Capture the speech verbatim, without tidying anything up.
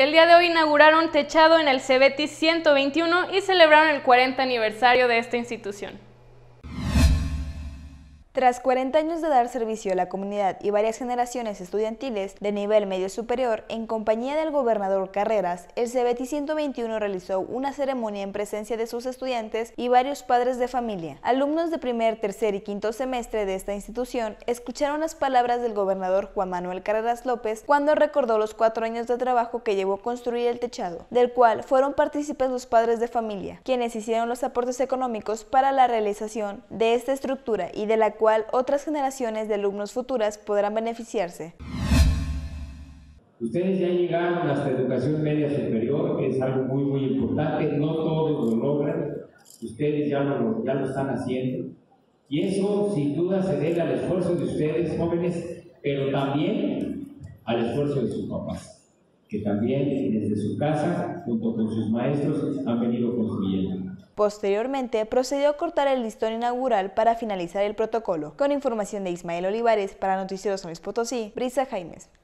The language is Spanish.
El día de hoy inauguraron techado en el Cebetis ciento veintiuno y celebraron el cuarenta aniversario de esta institución. Tras cuarenta años de dar servicio a la comunidad y varias generaciones estudiantiles de nivel medio superior, en compañía del gobernador Carreras, el Cebetis ciento veintiuno realizó una ceremonia en presencia de sus estudiantes y varios padres de familia. Alumnos de primer, tercer y quinto semestre de esta institución escucharon las palabras del gobernador Juan Manuel Carreras López cuando recordó los cuatro años de trabajo que llevó construir el techado, del cual fueron partícipes los padres de familia, quienes hicieron los aportes económicos para la realización de esta estructura y de la cual cual otras generaciones de alumnos futuras podrán beneficiarse. Ustedes ya llegaron hasta educación media superior, que es algo muy muy importante, no todos lo logran, ustedes ya lo, ya lo están haciendo, y eso sin duda se debe al esfuerzo de ustedes jóvenes, pero también al esfuerzo de sus papás, que también desde su casa, junto con sus maestros, han venido construyendo. Posteriormente, procedió a cortar el listón inaugural para finalizar el protocolo. Con información de Ismael Olivares, para Noticieros San Luis Potosí, Brisa Jaimes.